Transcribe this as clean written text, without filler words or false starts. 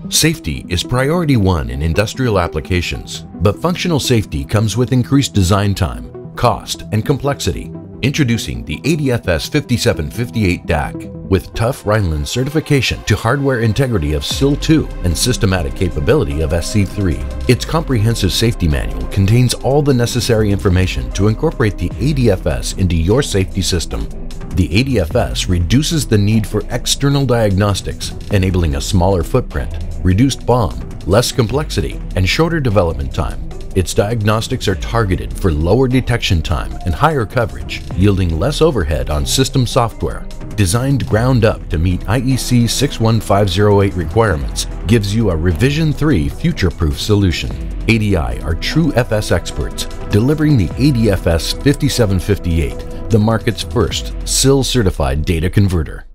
Safety is priority one in industrial applications, but functional safety comes with increased design time, cost, and complexity. Introducing the IEC-61508 DAC. With tough Rhineland certification to hardware integrity of SIL2 and systematic capability of SC3, its comprehensive safety manual contains all the necessary information to incorporate the ADFS into your safety system. The ADFS reduces the need for external diagnostics, enabling a smaller footprint, reduced BOM, less complexity, and shorter development time. Its diagnostics are targeted for lower detection time and higher coverage, yielding less overhead on system software. Designed ground up to meet IEC-61508 requirements, gives you a Revision 3 future-proof solution. ADI are true FS experts, delivering the ADFS 5758, the market's first SIL-certified data converter.